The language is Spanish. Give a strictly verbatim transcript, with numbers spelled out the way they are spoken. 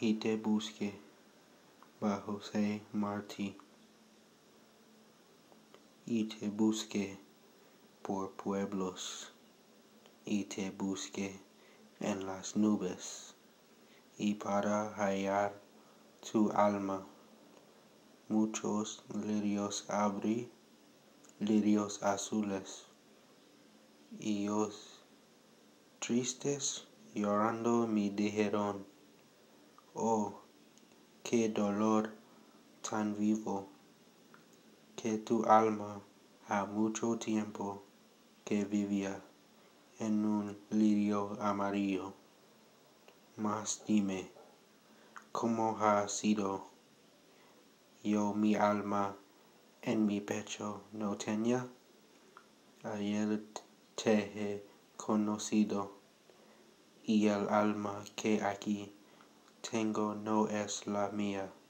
y te busqué by Jose Martí. Y te busqué por pueblos, y te busqué en las nubes, y para hallar tu alma, muchos lirios abrí, lirios azules, y ellos tristes llorando me dijeron, oh, qué dolor tan vivo, que tu alma ha mucho tiempo que vivía en un lirio amarillo. Mas dime, ¿cómo ha sido? Yo mi alma en mi pecho no tenía, ayer te he conocido, y el alma que aquí tengo no es la mía.